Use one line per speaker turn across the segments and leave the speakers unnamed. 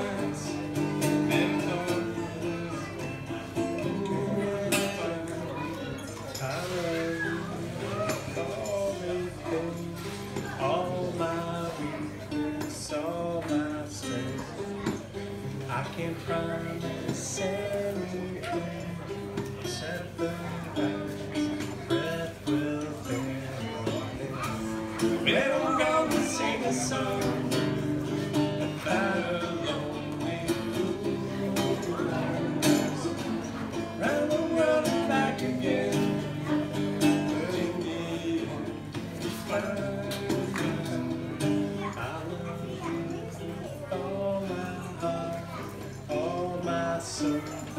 nights. All my weakness, all my strength, I can't promise anything except the breath will bear. Then I'm gonna sing a song about a lonely fool. Round the world and back again. So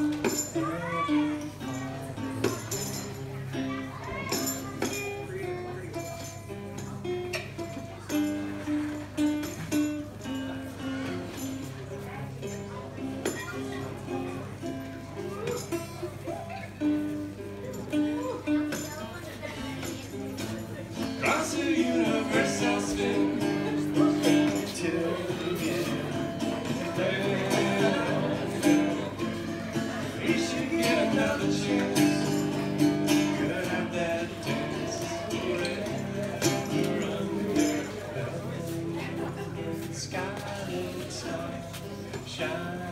across the universe I'll spin till the end. We should get another chance. Gonna have that dance forever under the sky and sun shine.